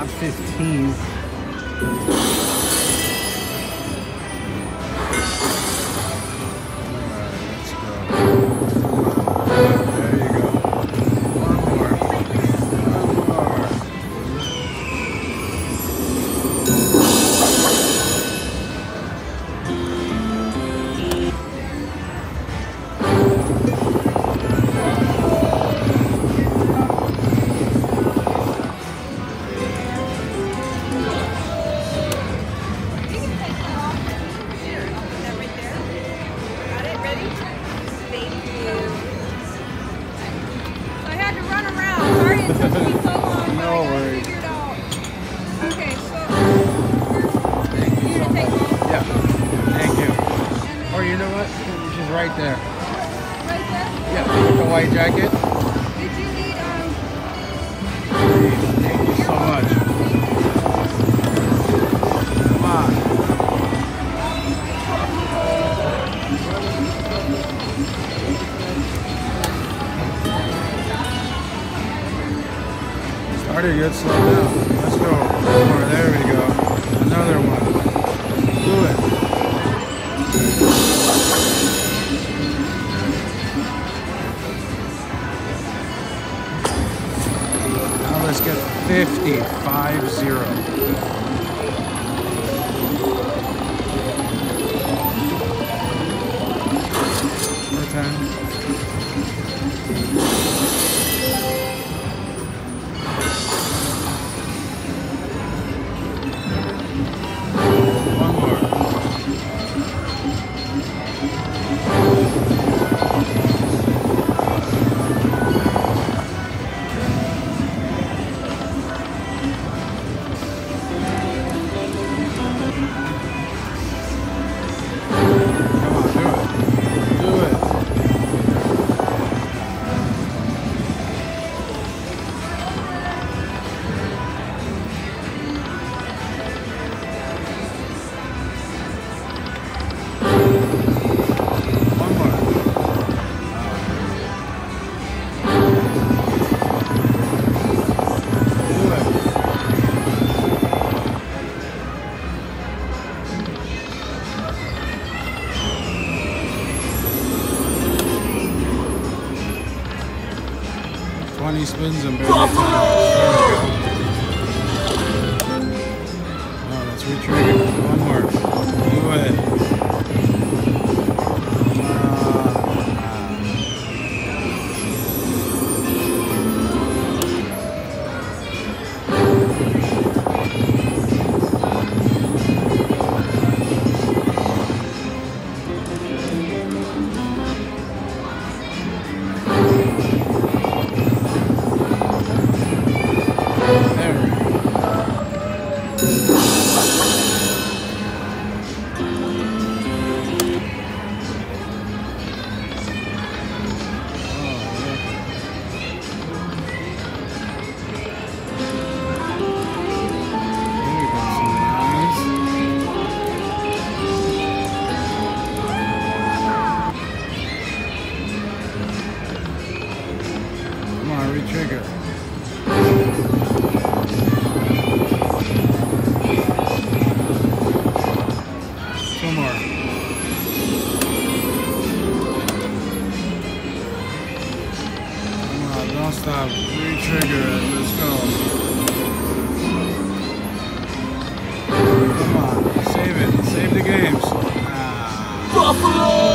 want 15. Right there. Right there? Yeah, the white jacket. Did you need, Thank you so much. Come on. Started good, slow down. Let's go. One more. There we go. Another one. Do it. Let's get 50, 5-0. More time. One more. Spins and barely $10. Oh, let's retrigger. One more. Do it. Trigger. Two more. Come on, don't stop. Re-trigger it. Let's go. Come on, save it. Save the games. Buffalo!